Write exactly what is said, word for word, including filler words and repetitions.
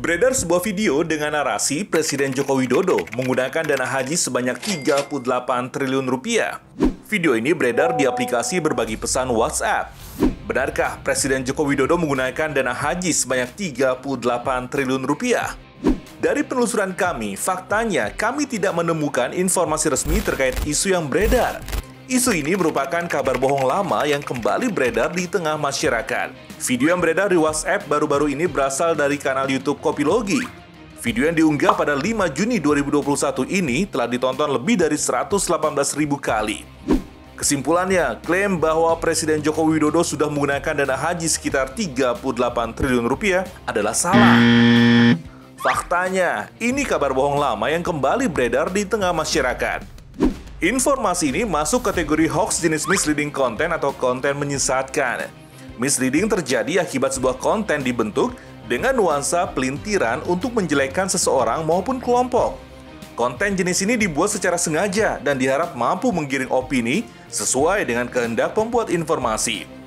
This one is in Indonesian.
Beredar sebuah video dengan narasi Presiden Joko Widodo menggunakan dana haji sebanyak tiga puluh delapan triliun rupiah. Video ini beredar di aplikasi berbagi pesan WhatsApp. Benarkah Presiden Joko Widodo menggunakan dana haji sebanyak tiga puluh delapan triliun rupiah? Dari penelusuran kami, faktanya kami tidak menemukan informasi resmi terkait isu yang beredar. Isu ini merupakan kabar bohong lama yang kembali beredar di tengah masyarakat. Video yang beredar di WhatsApp baru-baru ini berasal dari kanal YouTube Kopilogi. Video yang diunggah pada lima Juni dua ribu dua puluh satu ini telah ditonton lebih dari seratus delapan belas ribu kali. Kesimpulannya, klaim bahwa Presiden Joko Widodo sudah menggunakan dana haji sekitar tiga puluh delapan triliun rupiah adalah salah. Faktanya, ini kabar bohong lama yang kembali beredar di tengah masyarakat. Informasi ini masuk kategori hoax jenis misleading content atau konten menyesatkan. Misleading terjadi akibat sebuah konten dibentuk dengan nuansa pelintiran untuk menjelekkan seseorang maupun kelompok. Konten jenis ini dibuat secara sengaja dan diharap mampu menggiring opini sesuai dengan kehendak pembuat informasi.